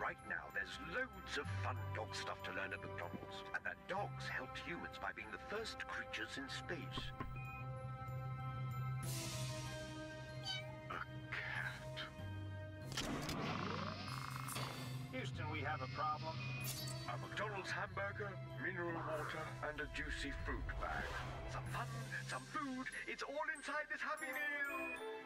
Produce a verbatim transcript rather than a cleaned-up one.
Right now, there's loads of fun dog stuff to learn at McDonald's. And that dogs help humans by being the first creatures in space. A cat. Houston, we have a problem. A McDonald's hamburger, mineral water, and a juicy fruit bag. Some fun, some food, it's all inside this Happy Meal!